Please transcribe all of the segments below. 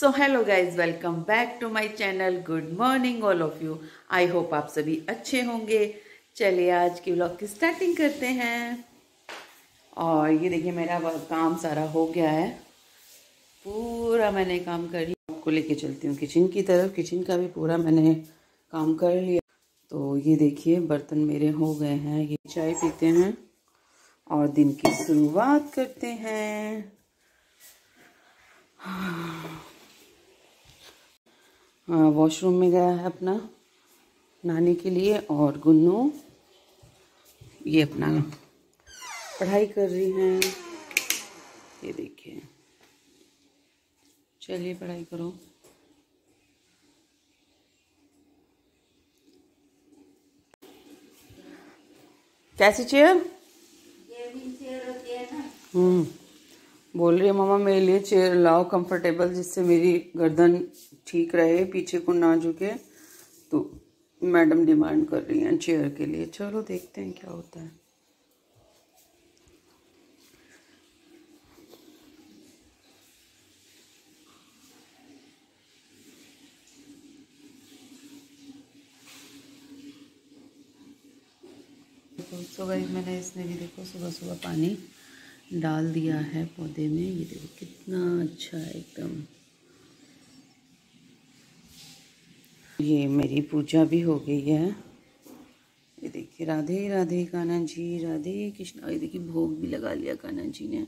So hello guys, welcome back to my channel. Good morning all of you. I hope आप सभी अच्छे होंगे। चलिए आज की व्लॉग की स्टार्टिंग करते हैं। और ये देखिए मेरा काम सारा हो गया है, पूरा मैंने काम कर लिया। आपको लेके चलती हूँ किचन की तरफ। किचन का भी पूरा मैंने काम कर लिया। तो ये देखिए बर्तन मेरे हो गए हैं। ये चाय पीते हैं और दिन की शुरुआत करते हैं। वॉशरूम में गया है अपना नहाने के लिए, और गुन्नू ये अपना पढ़ाई कर रही हैं। ये देखिए, चलिए पढ़ाई करो। कैसी चेयर? बोल रही है मम्मा मेरे लिए चेयर लाओ कंफर्टेबल, जिससे मेरी गर्दन ठीक रहे, पीछे को ना झुके। तो मैडम डिमांड कर रही हैं चेयर के लिए। चलो देखते हैं क्या होता है। तो गाइस मैंने इसने भी देखो सुबह सुबह पानी डाल दिया है पौधे में। ये देखो कितना अच्छा है एकदम। ये मेरी पूजा भी हो गई है। ये देखिए राधे राधे कान्हा जी, राधे कृष्ण। ये देखिए भोग भी लगा लिया कान्हा जी ने।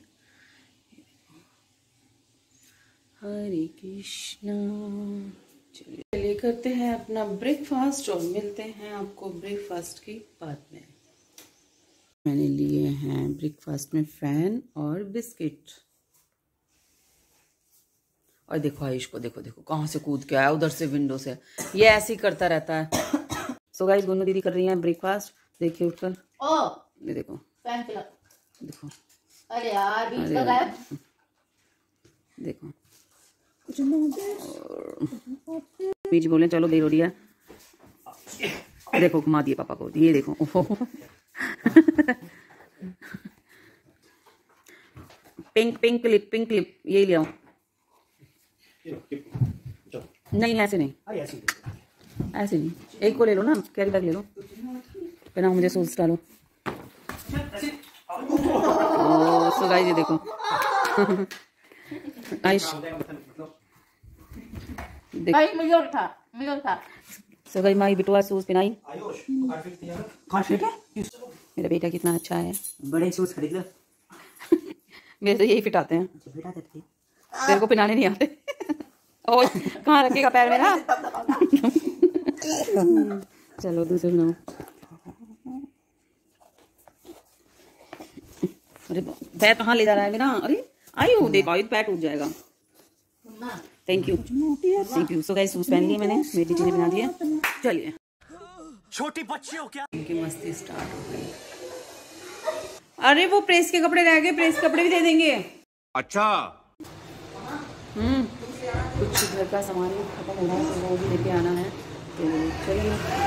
हरे कृष्णा। चलिए करते हैं अपना ब्रेकफास्ट और मिलते हैं आपको ब्रेकफास्ट के बाद में। मैंने लिए हैं ब्रेकफास्ट में फैन और बिस्किट। और देखो आयुष को, देखो देखो कहाँ से कूद के आया उधर से विंडो से। ये ऐसे ही करता रहता है। सो गाइस गुन्नू दीदी कर रही हैं ब्रेकफास्ट। देखिए उठकर ये देखो फैन चला। देखो अरे यार बीच का गायब। देखो बीच बोले चलो देर हो रही है। देखो घुमा दिए पापा को। ये देखो pink pink clip, pink clip यही ले आओ। नहीं ऐसे नहीं, ऐसे नहीं, एक को ले लो ना, कैरी बैग ले लो। पहना मुझे शूज डालो। सो गाइस ये देखो आयुष सो गाइस माई बिटुआ शूज पहनाई। मेरा बेटा कितना अच्छा है। बड़े शूज खरीद लो। मेरे तो यही फिट आते हैं। तेरे को पहनाने नहीं आते। और कहाँ रखेगा पैर में ना। चलो दूसरे बनाओ। अरे पैर कहाँ ले जा रहा है मेरा। अरे आयु देखो पैर टूट जाएगा। Thank you thank you. So guys shoes पहन लिए मैंने, मेरी दीदी ने बना दिए। चलिए छोटी बच्ची हो क्या? इनकी मस्ती स्टार्ट हो गई। अरे वो प्रेस के कपड़े रह गए, प्रेस के कपड़े भी दे देंगे। अच्छा कुछ घर का सामान भी खत्म हो रहा है, तो वो भी लेके आना है। तो चलिए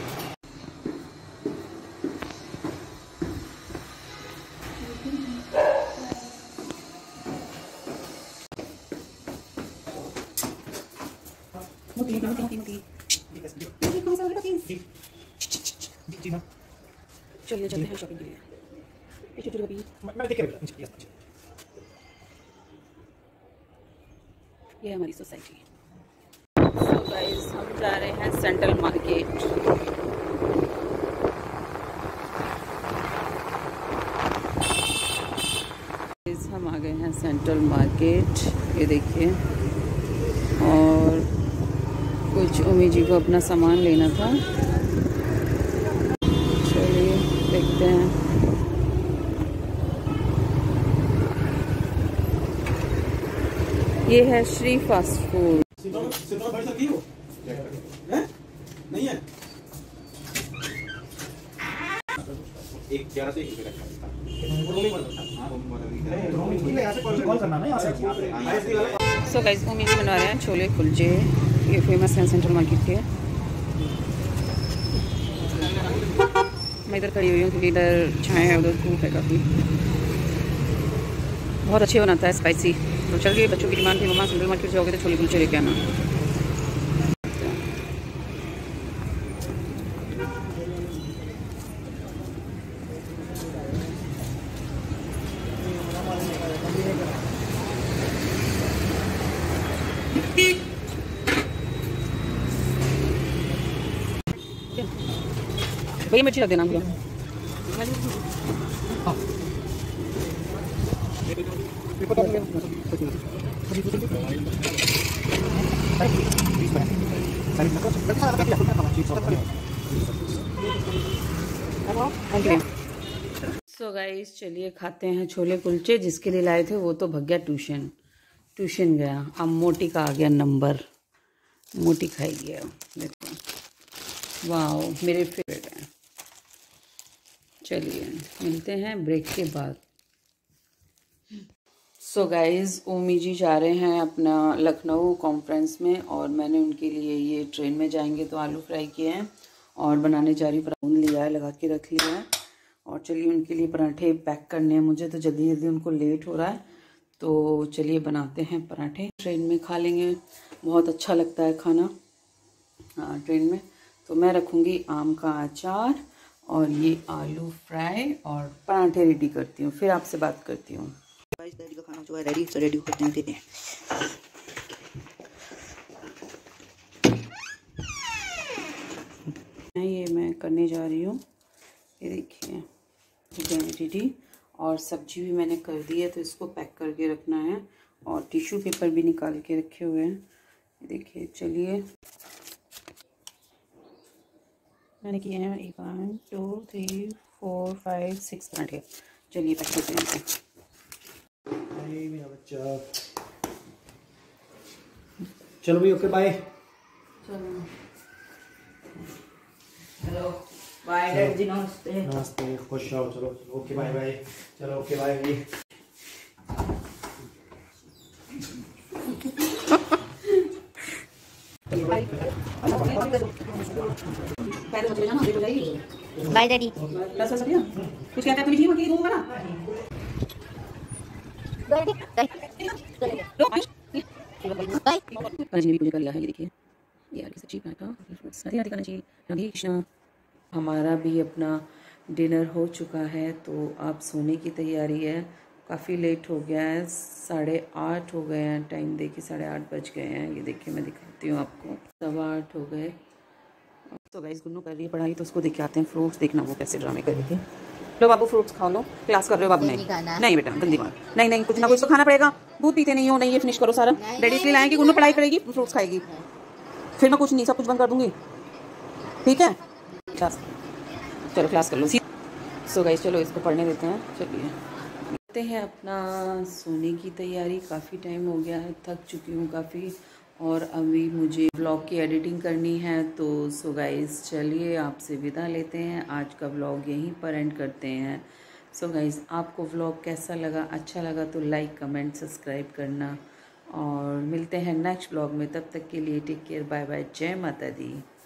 चलिए चलते हैं शॉपिंग के लिए। ये हमारी सोसाइटी है। So guys, हम जा रहे हैं सेंट्रल मार्केट। हम आ गए हैं सेंट्रल मार्केट। ये देखिए, और कुछ उम्मी जी को अपना सामान लेना था। चलिए देखते हैं। ये है श्री फास्ट फूड। नहीं है एक 11 से सो गाइस उम्मी जी बना रहे हैं छोले कुलचे। ये फेमस है सेंट्रल मार्केट के। मैं इधर खड़ी हुई हूँ क्योंकि इधर छाया है, उधर धूप है काफ़ी। बहुत अच्छे बनाता है, स्पाइसी। तो चलिए, बच्चों की डिमांड थी मम्मा सेंट्रल मार्केट जाओगे तो छोले कुलचे लेके आना। भैया मिर्ची रख देना मुझे। सो गाइस चलिए खाते हैं छोले कुलचे। जिसके लिए लाए थे वो तो भग गया ट्यूशन गया। अब मोटी का आ गया नंबर, मोटी खाएगी। अब देखो, वाह मेरे फेवरेट हैं। चलिए मिलते हैं ब्रेक के बाद। सो गाइज़ ओमी जी जा रहे हैं अपना लखनऊ कॉन्फ्रेंस में, और मैंने उनके लिए ये ट्रेन में जाएंगे तो आलू फ्राई किए हैं और बनाने जा रही पराठा लिया है, लगा के रख लिया है। और चलिए उनके लिए पराठे पैक करने हैं मुझे, तो जल्दी जल्दी उनको लेट हो रहा है, तो चलिए बनाते हैं पराठे। ट्रेन में खा लेंगे, बहुत अच्छा लगता है खाना ट्रेन में। तो मैं रखूँगी आम का अचार और ये आलू फ्राई और पराठे रेडी करती हूँ, फिर आपसे बात करती हूँ। डैडी का खाना जो है रेडी, तो रेडी करते हैं, देते हैं। ये मैं करने जा रही हूँ, ये देखिए रेडी। और सब्जी भी मैंने कर दी है, तो इसको पैक करके रखना है। और टिश्यू पेपर भी निकाल के रखे हुए हैं, ये देखिए। चलिए मैंने किए हैं 1 2 3 4 5 6 पराठे। चलिए पैक करते हैं। मेरा बच्चा, चलो भाई, ओके बाय। चलो हेलो बाय डैड जी, नमस्ते। नमस्ते, खुश रहो। चलो ओके बाय बाय। चलो okay bye ji. Bye daddy. कुछ कहते हैं तुम्हें जी, मैं दूंगा ना। जी भी पूजा कर लिया है, ये देखिए। ये आलू की सब्जी पराठा, राधे राधे जी, राधे कृष्णा। हमारा भी अपना डिनर हो चुका है, तो अब सोने की तैयारी है। काफ़ी लेट हो गया है, 8:30 हो गए हैं। टाइम देखिए 8:30 बज गए हैं। ये देखिए मैं दिखाती हूँ आपको, 8:15 हो गए। तो गाइस गुन्नू कर रही है पढ़ाई, तो उसको देख के आते हैं। फ्रूट्स देखना वो कैसे ड्रामे कर रही थी। लो बाबू फ्रूट्स खा लो, क्लास कर रहे हो बाबू? नहीं बेटा, गंदी बात। नहीं कुछ ना कुछ तो खाना पड़ेगा। दूध पीते नहीं हो, नहीं ये फिनिश करो सारा। डैडी इसलिए लाएंगे, गुन्नू पढ़ाई करेगी, फ्रूट्स खाएगी, फिर मैं कुछ नहीं, सब कुछ बंद कर दूंगी, ठीक है? चलो क्लास कर लो। सो गाइस चलो इसको पढ़ने देते हैं। चलिए करते हैं अपना सोने की तैयारी। काफ़ी टाइम हो गया है, थक चुकी हूँ काफ़ी, और अभी मुझे व्लॉग की एडिटिंग करनी है। तो सो गाइस चलिए आपसे विदा लेते हैं। आज का व्लॉग यहीं पर एंड करते हैं। सो गाइस आपको व्लॉग कैसा लगा? अच्छा लगा तो लाइक कमेंट सब्सक्राइब करना, और मिलते हैं नेक्स्ट व्लॉग में। तब तक के लिए टेक केयर, बाय बाय, जय माता दी।